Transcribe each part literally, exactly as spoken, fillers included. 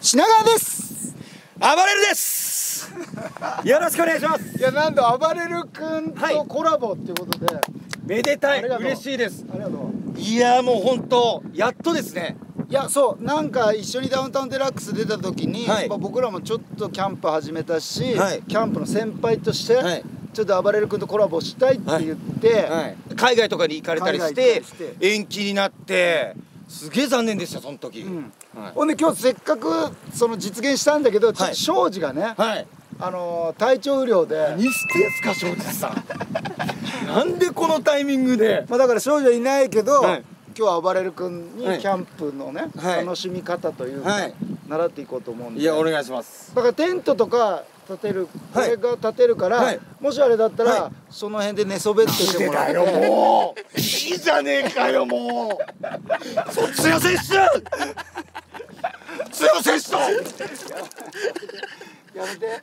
品川です。 暴れるです。よろしくお願いします。 いや、なんと暴れる君とコラボっていうことで、はい、 めでたい、嬉しいです。 ありがとう。 いやもう本当やっとですね。 いや、そう、なんか一緒にダウンタウンデラックス出た時に、はい、まあ僕らもちょっとキャンプ始めたし、はい、キャンプの先輩として、はい、ちょっと暴れる君とコラボしたいって言って、はいはい、 海外とかに行かれたりして延期になって、すげえ残念でした、その時。うん、はい、ほんで今日せっかくその実現したんだけど、ちょっと庄司がね、はい、あのー、体調不良で。何してんすか庄司さん。なんでこのタイミングで。 まあだから庄司はいないけど、はい、今日は暴れる君にキャンプのね、はい、楽しみ方というか、はい、習っていこうと思うんで。 いやお願いします。 だからテントとか立てる、これが立てるから、はい、もしあれだったら、はい、その辺で寝そべっててもらって。 なんでだよもう。いいじゃねえかよもう。そっちの選手。強選手と。 やめて。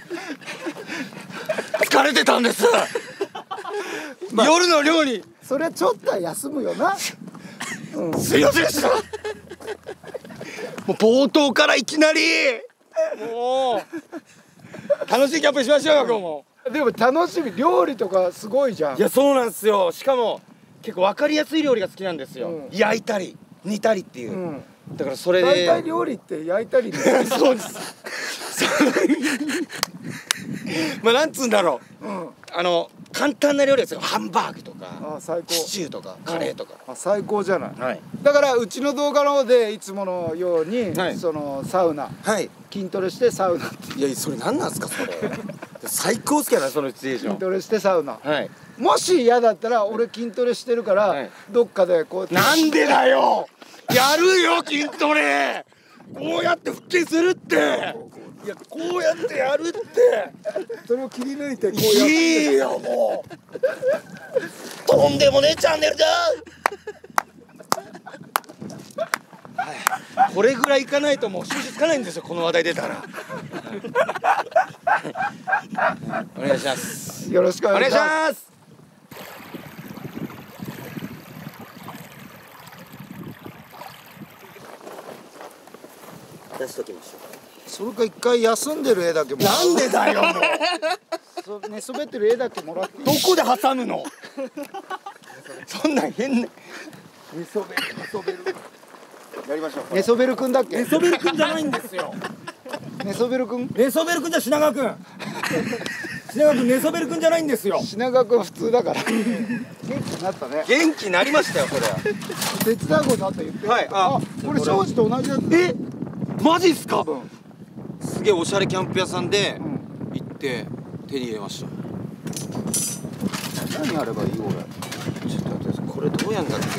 疲れてたんです。まあ、夜の寮に。 それちょっとは休むよな。 うん、強選手だ。もう冒頭からいきなり。もう。楽しいキャンプしましょうよ今日も。 でも楽しみ、料理とかすごいじゃん。 いやそうなんですよ。しかも結構分かりやすい料理が好きなんですよ、うん、焼いたり煮たりっていう、うん、だからそれで大体料理って焼いたりそうですまあなんつうんだろう、うん、あの簡単な料理ですよ。ハンバーグとか、あ最高、シチューとかカレーとか、 あ最高じゃない、 はい、 だからうちの動画の方でいつものように、はい、そのサウナ、はい、筋トレしてサウナって。 いやそれ何なんですかそれ最高っすけどねそのシチュエーション。 筋トレしてサウナ、 はい、 もし嫌だったら俺筋トレしてるから、はい、どっかでこうやって。 なんでだよやるよ筋トレ。こうやって腹筋するって。いやこうやってやるって。 それを切り抜いてこうやって。 いいよもうとんでもねえチャンネルだはい、これぐらいいかないともう収集つかないんですよこの話題出たらお願いします。 よろしくお願いします。 出しときましょう。 それか一回休んでる絵だけもらう。 なんでだよもう寝そべってる絵だけもらっていい？ どこで挟むのそんなん変な寝そべる寝そべるやりましょう。 寝そべるくんだっけ？ 寝そべるくんじゃないんですよ寝そべるくん？ 寝そべるくんじゃ品川くん品川くん寝そべるくんじゃないんですよ。 品川くんは普通だから元気になったね。 元気になりましたよそれは。 手伝うことあったら言って。 はい、あこれ庄司と同じやつ。 えマジっすか？すげえおしゃれキャンプ屋さんで行って手に入れました。 何やればいい俺。 ちょっと待ってください。これどうやんだっけな。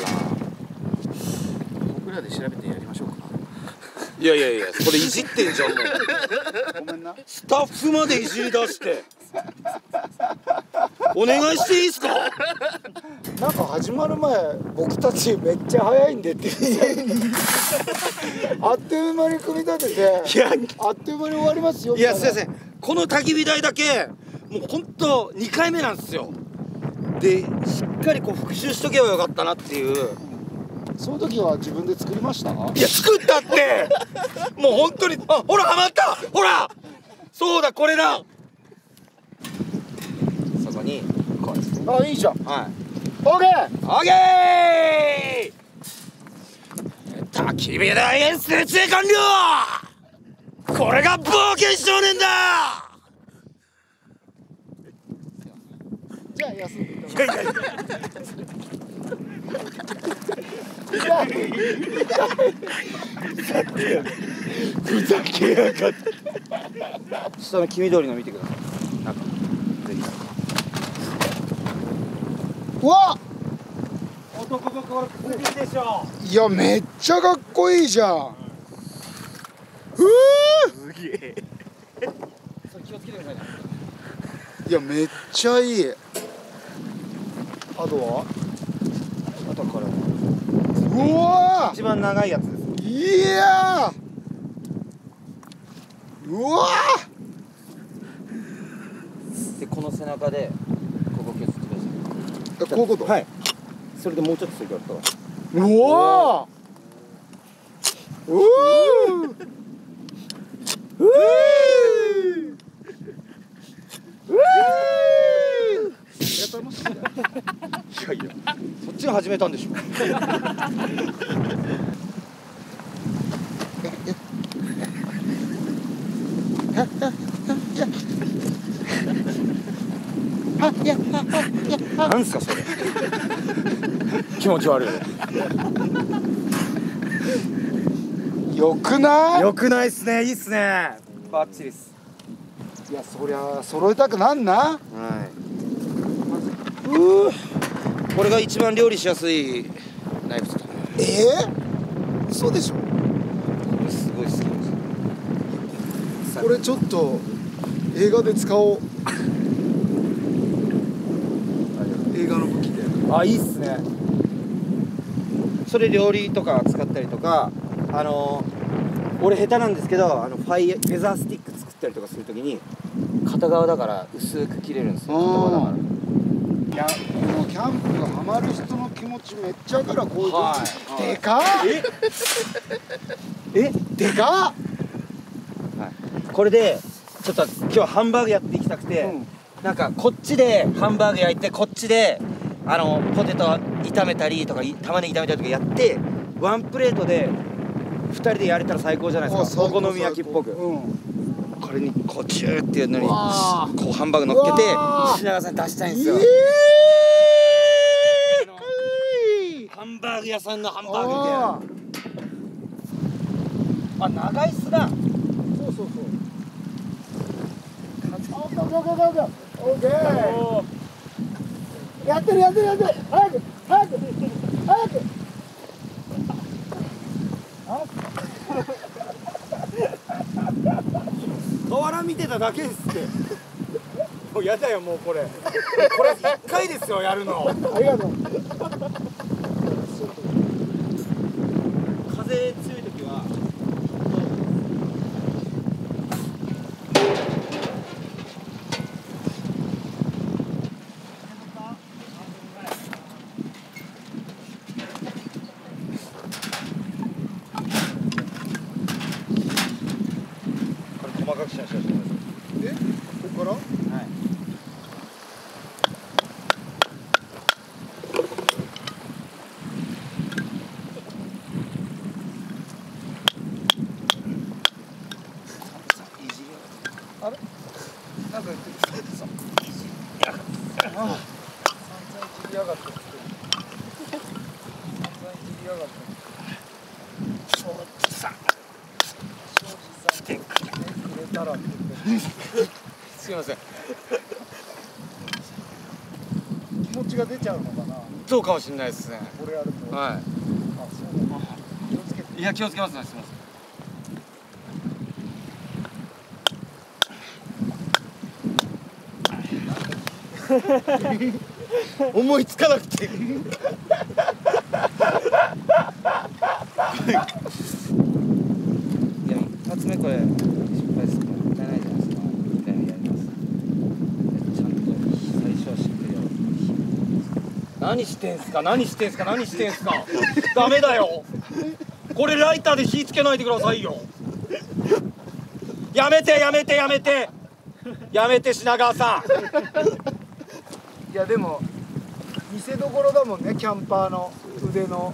僕らで調べてやりましょうか。 いやいやいやこれいじってんじゃんもう。 ごめんな。 スタッフまでいじり出してお願いしていいですか？ なんか始まる前僕たちめっちゃ早いんでってあっという間に組み立てて、いやあっという間に終わりますよ。 いやすいません、この焚き火台だけもうほんとにかいめなんですよ。でしっかりこう復習しとけばよかったなっていう。 その時は自分で作りました？いや作ったってもう本当に。あほらはまった、ほらそうだこれだ。そこにこうです。 あいいじゃん。 はい、 オーケーオーケー焚き火台演設営完了。これが冒険少年だ。 じゃあ休んで。 いやいやいやふざけやがって。下の黄緑の見てください。なんかぜひ。 うわっ男心くすぐるでしょ。 いやめっちゃかっこいいじゃん。うーすげえそれ気をつけてくださいね。 いやめっちゃいい。あとは後からうわ一番長いやつです。 いやうわでこの背中でここ削ってください。 こういうこと。 はい。それでもうちょっとするから。 うわーうわーの始めたんでしょ。なんすかそれ。気持ち悪い。 よくない？ よくないっすね。いいっすね。バッチリっす。 いや、そりゃ揃えたくなんな。はい。 うー。これが一番料理しやすいナイフですかね。 ええ？そうでしょ。 これすごい好きです。 これちょっと映画で使おう。映画の武器で。 あ、いいっすね。それ料理とか使ったりとか、あのー、俺下手なんですけど、あのファイフェザースティック作ったりとかするときに片側だから薄く切れるんですよ。片側だから。 いや、このキャンプがハマる人の気持ちめっちゃわかるわ。こういう、はい、でかっ。ええでかっ、はい、 これでちょっと今日はハンバーグやっていきたくて、うん、なんかこっちでハンバーグ焼いて、こっちであのポテト炒めたりとか玉ねぎ炒めたりとかやって、ワンプレートでふたりでやれたら最高じゃないですか。お好み焼きっぽく、うん、これにこうジューっていうのにこうハンバーグ乗っけて品川さんに出したいんですよ。ハンバーグ屋さんのハンバーグみたいな。あ、長いっすな。そうそうそう。 オッケー。やってるやってるやってる。早く早く早く。 河原見てただけですって。もうやだよ、もうこれ。これ一回ですよ、やるの。 ありがとう。 風強い時は。これ細かくしましょう。 え、ここから？はい。あれ？なんか言ってる。さ。ああ。散々いじりやがって。散々いじりやがって。庄司さん。庄司さん。来てくれたらって言って。 すいません。 気持ちが出ちゃうのかな。 そうかもしれないですね。 これやると。 はい。 あ、そうだ。気をつけて。 いや、気をつけますね。すみません。思いつかなくて。いや、一発目これ失敗するのもったいないじゃないですか。みたいなやります。ちゃんと最初はしっかりやる。何してんすか、何してんすか、何してんすか。ダメだよ。これライターで火つけないでくださいよ。やめてやめてやめてやめて、品川さん。 いやでも見せどころだもんね、キャンパーの腕の。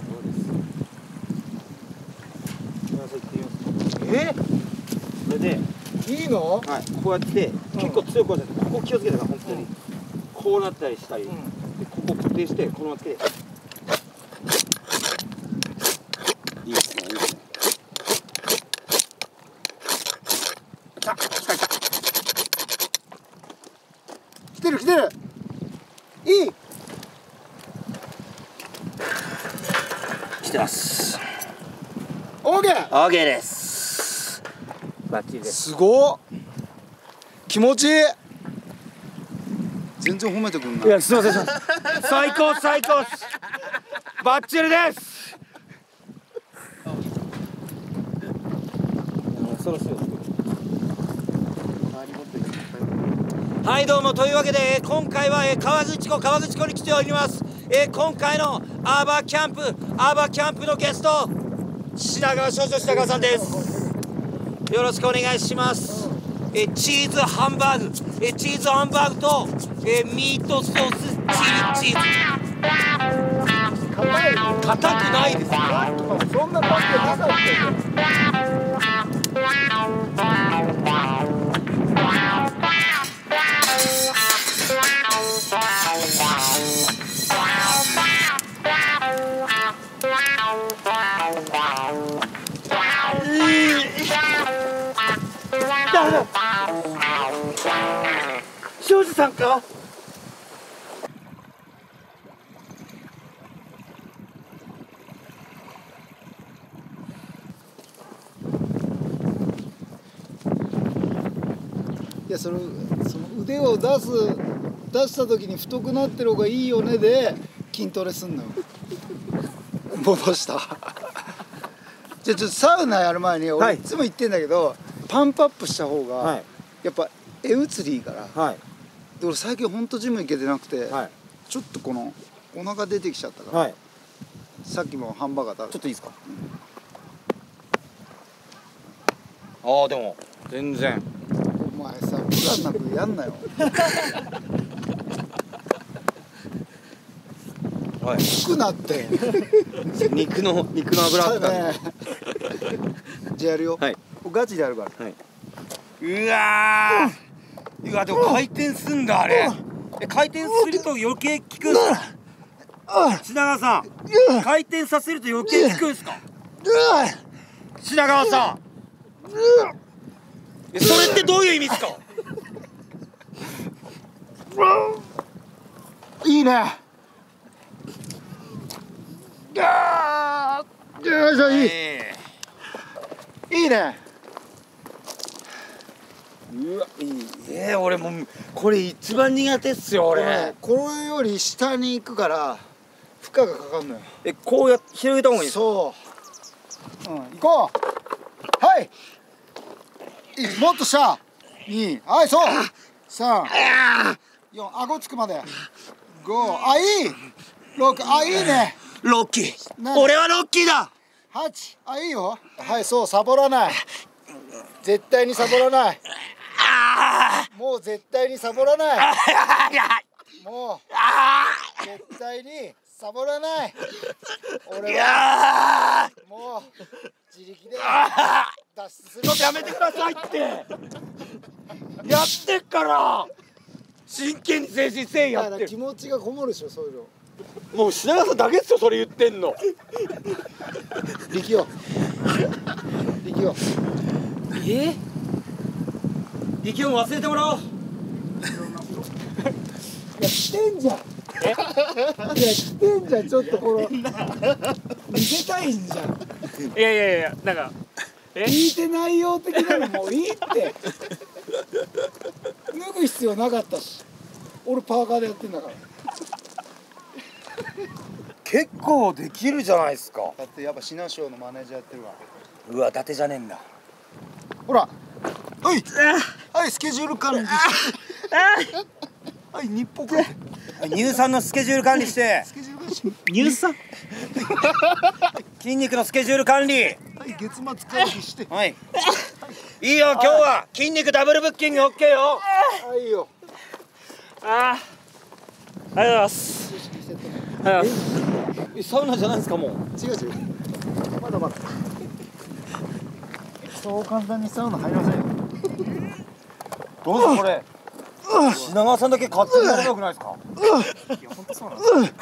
え？ それでいいの？ はい、こうやって、うん、結構強く押さえて、ここ気をつけてください、本当に、うん、こうなったりしたり、うん、でここ固定してこのままつけて。いいですね、いいですね。来た来た来た。 来てる来てる。いい。 来てます。 オーケー。 オーケーです。バッチリです。 すごっ。気持ちいい。全然褒めてくんない。 いや、すみません。最高最高。バッチリです。そろそろ。はい、どうも。というわけで今回は河口湖河口湖に来ております。えー、今回のアーバーキャンプアーバーキャンプのゲスト、品川少女品川さんです。よろしくお願いします。えー、チーズハンバーグ、えー、チーズハンバーグと、えー、ミートソースチリチーズ。 硬い。 硬くないです。 そんなパックなかったよ。 誰だ。庄司さんか。 いや、そのその腕を出す出した時に太くなってる方がいいよねで筋トレすんのよ。戻した。じゃあちょっとサウナやる前に俺いつも言ってんだけど、はい、パンプアップした方が、はい、やっぱ絵移りいいから、はい、で俺最近ほんとジム行けてなくて、はい、ちょっとこのお腹出てきちゃったから、はい、さっきもハンバーガー食べた。 ちょっといいですか。うん、ああでも全然。 お前さ、無駄なくやんなよ。 はい。 低くなって。 肉の肉の油あったね。 じゃあやるよ。 はい。 ガチでやるから。 はい。うわー。うわでも回転すんだあれ。え回転すると余計効くんすか。品川さん。回転させると余計効くんすか。品川さん。それってどういう意味ですか。 いいね。ああ、よいしょ、いい。いいね。 うわ、いい。えー、俺もうこれ一番苦手っすよ俺。 これより下に行くから負荷がかかるのよ。 え、こうやって広げた方がいい。 そう。うん、行こう。はい。もっと下。に、はい、そう。さん、よん、顎つくまで。ご、あ、いい。ろく、あ、いいね。 ロッキー。俺はロッキーだ。 はち、あ、いいよ。はい、そう、サボらない。絶対にサボらない。もう絶対にサボらない。もう絶対にサボらない。俺はもう自力で脱出する。 ちょっとやめてくださいって。やってっから真剣に誠心誠意やってる。 気持ちがこもるでしょ、そういうの。 もう品川さんだけっすよそれ言ってんの。 力よ力よ。 え力を忘れてもらおう。いや来てんじゃん。えいや来てんじゃん。ちょっとこの見せたいんじゃん。 いやいやいや、なんか聞いて内容的なのもういいって。脱ぐ必要なかったし、俺パーカーでやってんだから。 結構できるじゃないですか。 だってやっぱ品庄のマネージャーやってるわ。 うわ、伊達じゃねえんだ。 ほら、はい、はい、スケジュール管理してはい、日報か乳酸のスケジュール管理して。乳酸筋肉のスケジュール管理。 はい、月末会議して。 はい。いいよ、今日は筋肉ダブルブッキングオッケーよ。 はい、いいよ。 ああ、ありがとうございます。はい。え、サウナじゃないですかもう。 違う違う。まだまだ。そう簡単にサウナ入りませんよ。 どうぞこれ。品川さんだけ勝手にやらなくないですか。いや本当そうなんですよ。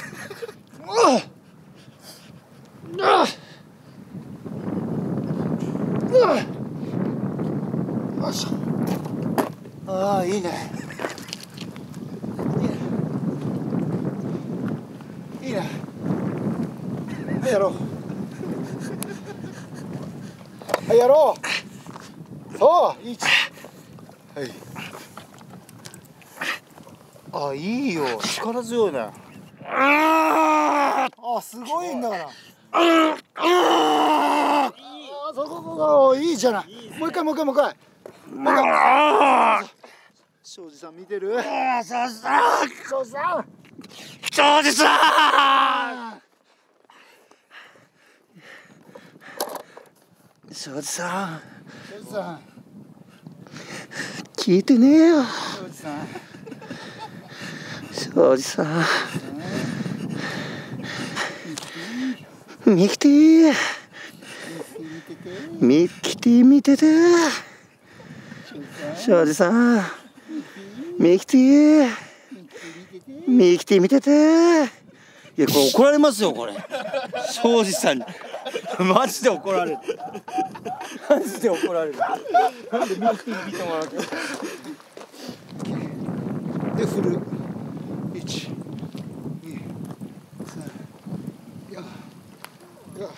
よいしょ。ああ、いいね。いいね。はい、やろう。はい、やろう。そう、いい。はい。あ、いいよ。力強いね。ああ、すごいんだから。ああ、そうそうそう、いいじゃない。もう一回、もう一回、もう一回。もう一回。庄司さん見てる。庄司さん。庄司さん。 庄司さん。庄司さん。 庄司さん。 聞いてねえよ。 庄司さん。 庄司さん。 ミキティミキティ見てて庄司さん、ミキティミキティ見てて。いやこれ怒られますよこれ庄司さんにマジで怒られるマジで怒られる。なんでミキティ見てもらうけで振るいちにさんよんよん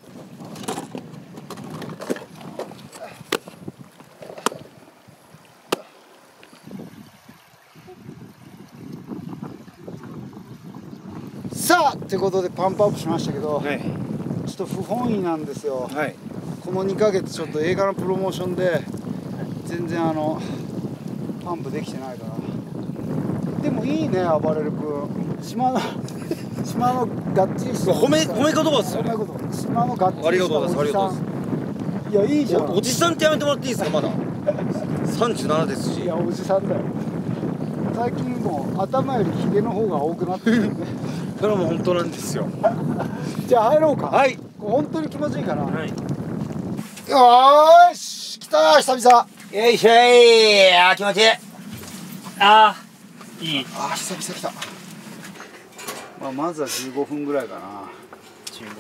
さあってことでパンプアップしましたけど、はい、ちょっと不本意なんですよ、はい、このにかげつちょっと映画のプロモーションで全然あのパンプできてないから。でもいいね、あばれる君。島の島のがっちりした褒め褒め言葉ですよね。 島のがっちりしたおじさん。ありがとうございます。ありがとうございます。いやいいじゃん。 お, おじさんってやめてもらっていいですか。まださんじゅうななですし。 いやおじさんだよ。最近もう頭よりヒゲの方が多くなってるんでそれはもう本当なんですよじゃあ入ろうか。 はい。 本当に気持ちいいかな。はい、よーし来たー久々。 よいしょい。あー気持ちいい。 あーいい。 あー久々来た。まあまずはじゅうごふんぐらいかな。 じゅう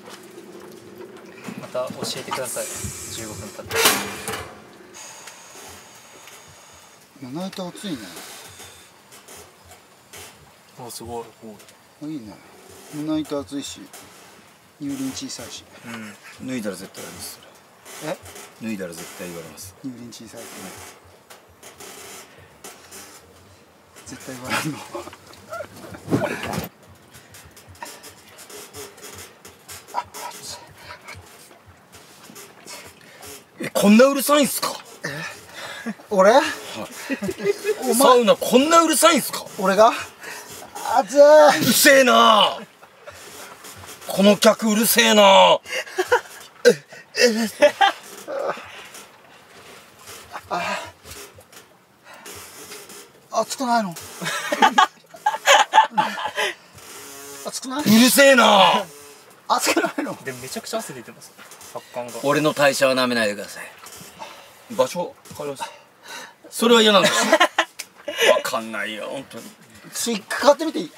ご。また教えてください。じゅうごふん経って。 胸板熱いね。 おすごい。 いいね。胸板熱いし乳輪小さいし、 うん、脱いだら絶対言われます。それえ脱いだら絶対言われます。 乳輪小さい、ね、絶対言われるのえこんなうるさいんすか。 え俺、はい、 サウナこんなうるさいんすか。 俺が熱い。 うるせえなこの客うるせえなあ熱くないの熱くない。 うるせえな熱くないの。 でもめちゃくちゃ汗出てます。発汗が。 俺の代謝は舐めないでください。場所わかります。それは嫌なんですわかんないよ本当に。 ちょっとかかってみていい。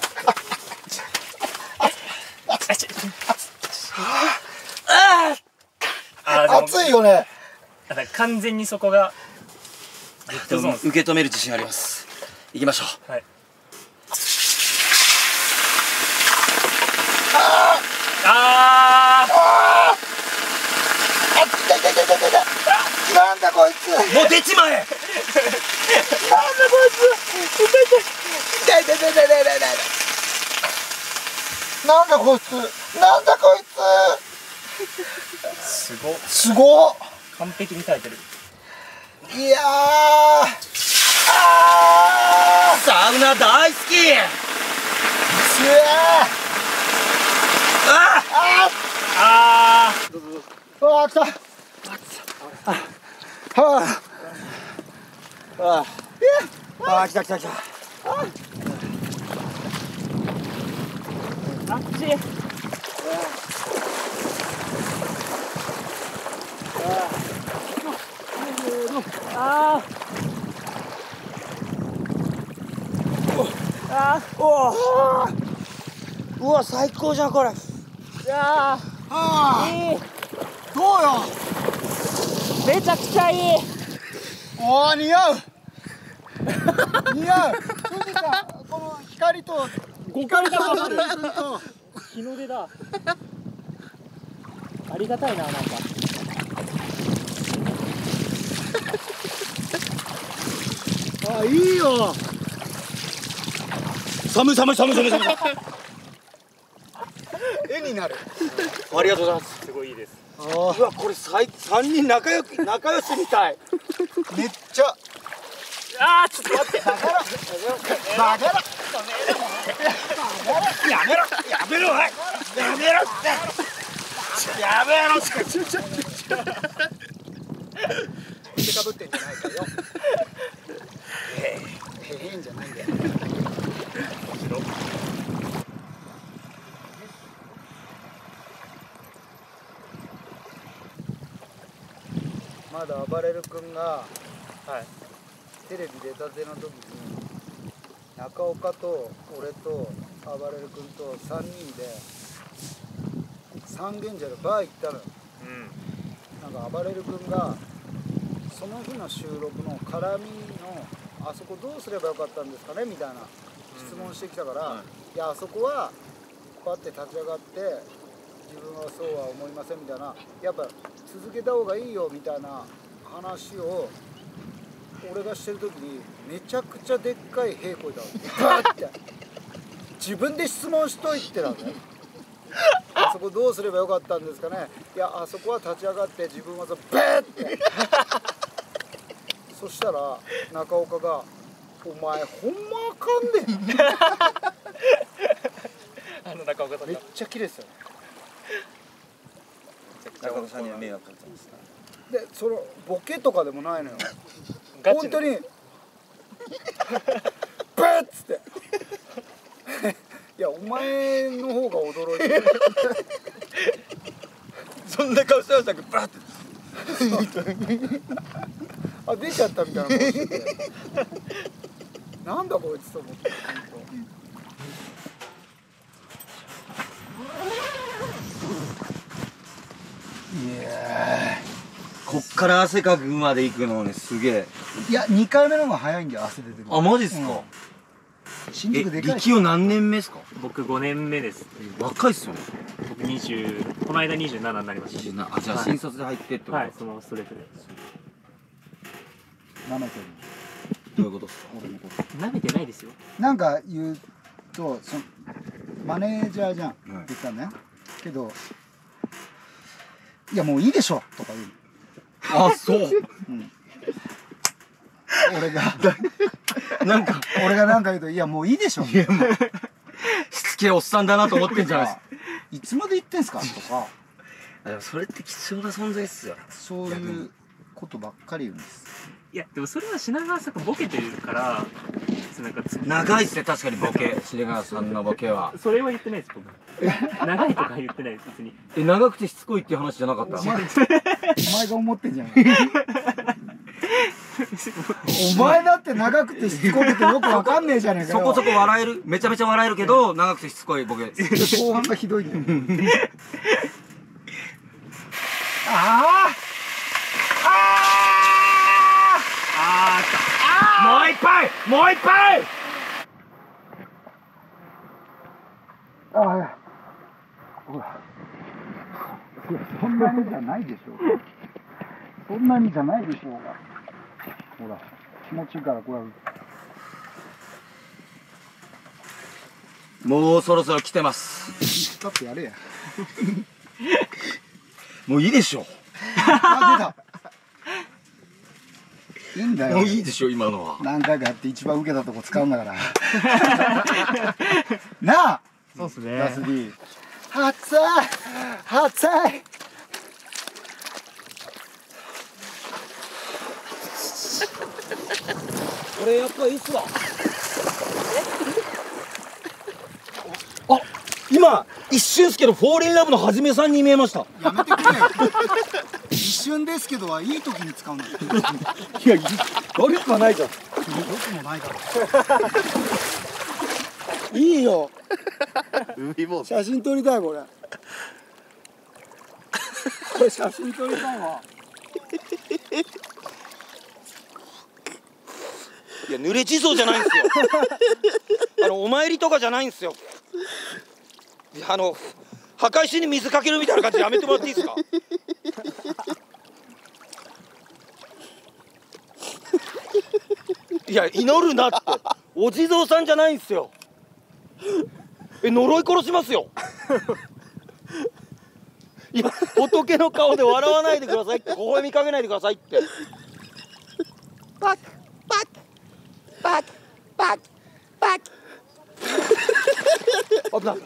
熱いよね。 完全にそこがでも受け止める自信あります。行きましょう。はい。 ああああ痛い痛い痛い痛い痛い。なんだこいつ。 もう出ちまえ。 なんだこいつ。痛い痛い痛い痛い痛い痛い痛い痛い。なんだこいつ。なんだこいつ。すご。 すご。 完璧に耐えてる。 いやー。 あー。サウナ大好き。すげえ。あああ。 ああ来た。ああ。ああ来た来た来た。 あっち。ああ。あおお。うわ最高じゃんこれ。いやあいい。 どうよ。 めちゃくちゃいい。 おお似合う。似合う。富士山この光と光と日の出だ。ありがたいななんか。 あいいよ。 寒い寒い寒い寒い寒い。 絵になる。 ありがとうございます。 すごいいいです。 うわこれさい三人仲良く仲良しみたい。 めっちゃ。 ああちょっと待って。 バカ野郎。バカ野郎。 やめろやめろやめろやめろ。ちょちょちょちょ。 手かぶってんじゃないかよ。へへへんじゃないんだよ。 まだ暴れる君がはい。 テレビ出たての時に中岡と俺と暴れる君とさんにんで三軒茶屋でバー行ったのよ。 うん。 なんか暴れる君がその日の収録の絡みのあそこどうすればよかったんですかねみたいな質問してきたから、うん、いやあそこはパッて立ち上がって自分はそうは思いませんみたいな、やっぱ続けた方がいいよみたいな話を俺がしてる時にめちゃくちゃでっかい屁こいたの。バーって自分で質問しといてたのね。あそこどうすればよかったんですかね。いやあそこは立ち上がって自分はそうベーってそしたら中岡が「お前ほんまあかんねん」 あの中岡さんめっちゃキレてたよ。 中岡さんには迷惑かけてますでそのボケとかでもないのよ。本当にブッつっていやお前の方が驚いてるそんな顔してましたっけバーってあ出ちゃったみたいな顔しててなんだこいつと思って本当。いやこっから汗かくまで行くのねすげえ。 いやにかいめの方が早いんだよ汗出てくる。 あマジっすか、うん、 新宿でかい。 力男何年目ですか。 僕ごねんめです。 若いっすよね。 僕にじゅうこの間にじゅうななになりました。 にじゅうななあじゃあ新卒で入ってってこと。 はい、そのストレートで。 なめてる。 どういうことですか。 俺のこと舐めてないですよ。 なんか言うとそのマネージャーじゃん、はい、言ったねけどいやもういいでしょとか言う。 あそう、うん、 俺がなんか俺がなんか言うといやもういいでしょ。いやもうしつけえおっさんだなと思ってんじゃないですか。 いつまで言ってんすかとか。 でもそれって貴重な存在っすよ。 そういうことばっかり言うんです。 いやでもそれは品川さんがボケてるからなんか長いっすね確かにボケ品川さんのボケは。 それは言ってないです僕。長いとか言ってないです別に。 え長くてしつこいっていう話じゃなかった。お前お前が思ってんじゃん。お前だって長くてしつこくてよくわかんねえじゃねえかよ。 そこそこ笑えるめちゃめちゃ笑えるけど長くてしつこいボケ。 後半がひどいんだよ。ああああもう一杯もう一杯。 ああほらいやそんなにじゃないでしょう。そんなにじゃないでしょうが。ほら気持ちいいからこれもうそろそろ来てます。 だってやれや。 もういいでしょ。 あ出た。いいんだよ。 もういいでしょ今のは。 何回かやって一番受けたとこ使うんだから。なあ。 そうっすね。 ダス D。熱い熱い。 これやっぱいいっすわ。あ今一瞬ですけどフォーリンラブのはじめさんに見えました。 やめてくれよ。一瞬ですけどはいい時に使うんだよ。 いや悪くはないじゃん。 よくもないから。いいよ。写真撮りたいこれ。これ写真撮りたいわ。 いや濡れ地蔵じゃないんですよ。あのお参りとかじゃないんですよ。あの墓石に水かけるみたいな感じでやめてもらっていいですか。いや祈るなってお地蔵さんじゃないんですよ。え呪い殺しますよ。いや仏の顔で笑わないでくださいって微笑みかけないでくださいって。パクパクパクパクパク。危ない危ない危ない。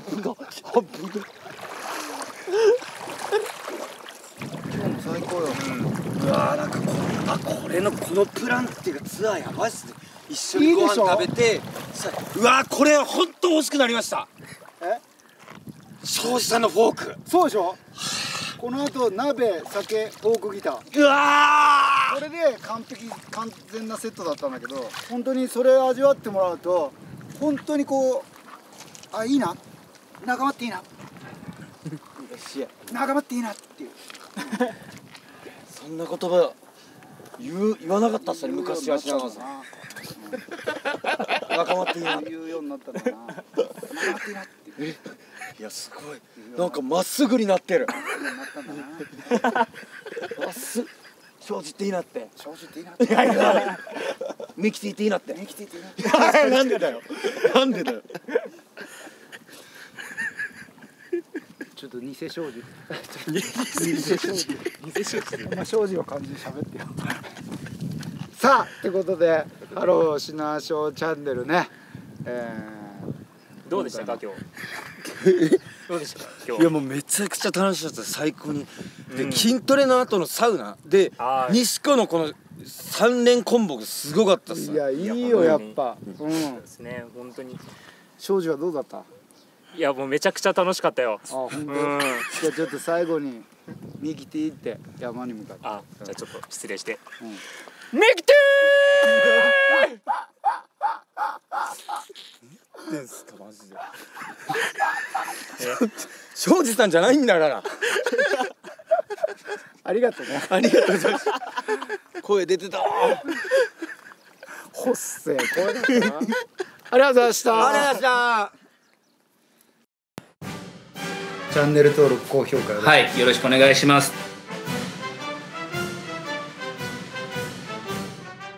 今日も最高よ。 うわーなんかこあこれのこのプランっていうかツアーやばいっすね。一緒にご飯食べてさうわーこれほんと欲しくなりました。 え？ 庄司さんのフォーク。 そうでしょ？ この後鍋、酒、フォークギター、 うわこれで完璧完全なセットだったんだけど、本当にそれを味わってもらうと本当にこう、あ、いいな、仲間っていいな、仲間っていいなっていうそんな言葉言う言わなかったっすね、昔は。品川さん仲間っていいな言うようになったんだな。仲間っていいなっていう。 いやすごい、なんかまっすぐになってる。まっすぐ庄司っていいなって、 庄司っていいなって、 ミキティっていいなって、 ミキティっていいなって。 なんでだよなんでだよ。 ちょっと偽庄司偽庄司偽庄司お前庄司の感じで喋ってよ。さあということでハローシナショーチャンネルね、えー、どうでしたか今日どうでしたか今日。 いやもうめちゃくちゃ楽しかった、最高に。で、うん、筋トレの後のサウナで西湖のこの三連コンボがすごかったっす。 いやいいよやっぱ。 そうですね、本当に。 庄司はどうだった？ いやもうめちゃくちゃ楽しかったよ。 あ、本当。うん、じゃあちょっと最後にミキティって山に向かって。 あ、じゃあちょっと失礼して。うん、 ミキティー。何ですかマジで。庄司さんじゃないんだから。 ありがとうね。 ありがとうございます。声出てた。 ほっせー声だったな。ありがとうございました。 ありがとうございました。 チャンネル登録高評価はい、よろしくお願いします。